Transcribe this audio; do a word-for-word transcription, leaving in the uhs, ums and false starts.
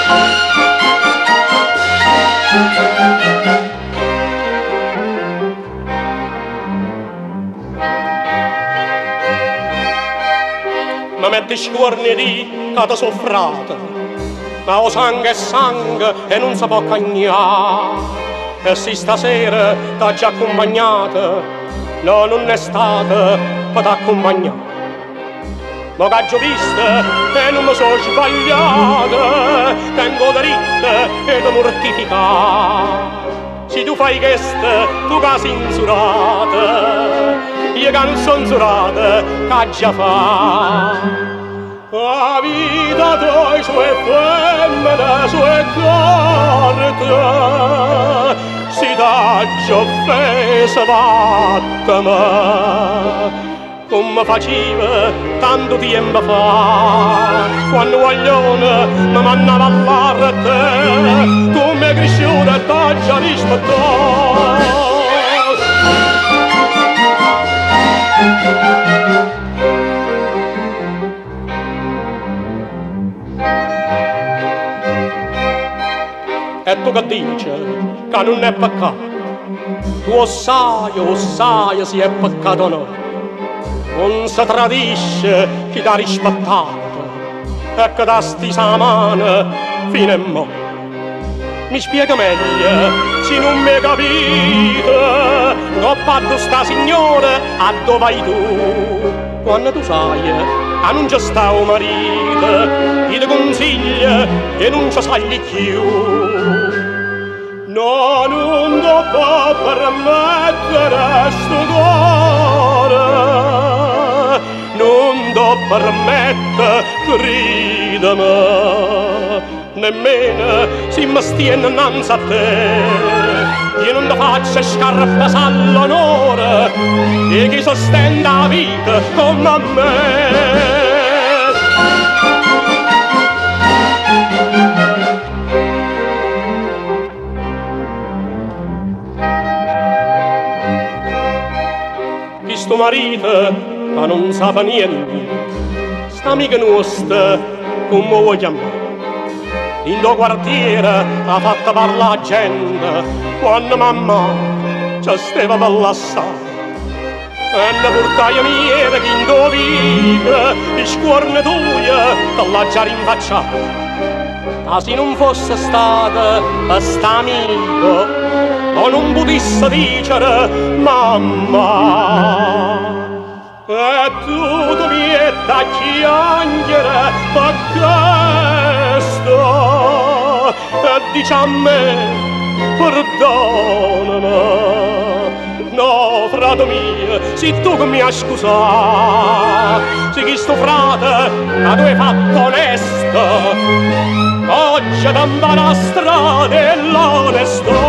Ma metti scuorni di cata soffrata, ma o sangue è sangue e non si può cagnare. E se stasera t'ha già accompagnata, no, non è stata per t'accompagnare. Ma che già vista e non mi sono sbagliata, tengo dritta e ti mortificare. Se tu fai questo, tu che sei insurata, io che non sono insurata, che già fa? La vita tua, sue femmine, sue carte, si t'ha già offesa fatta me. Come faceva tanto tempo fa, quando guaglione mi mandava all'arte, tu mi hai cresciuto e t'ha già rispettato. E tu che dici che non è peccato? Tu lo sai, lo sai se è peccato o no. Non si tradisce chi t'ha rispettato e che dà stisa mano fino a mo'. Mi spiega meglio se non mi capite, ho fatto sta signora a dove vai tu? Quando tu sai che non c'è sta un marito, ti consiglia e non ci sai più. No, non do può permettere sto cuore, non do permette, credimi, nemmeno se mi stiene innanzi a te. Io non ti faccio scarpa all'onore e chi sostiene la vita come me. Questo marito ma non sa niente, sta amica nostra come vuoi chiamare. In tuo quartiere ha fatto parlare la gente quando mamma ci stava per lassare. E ne portai miele che in tuo vita i scuorni tue te l'ha già rinfacciato. Ma se non fosse stato per st'amico o non potesse dire mamma, e tu tu mi è da chiangere per questo, e dici a me perdonami. No, frate mio, se tu che mi hai scusato, se chi sto frate ma tu hai fatto onesto, oggi t'ambà la strada e l'onesto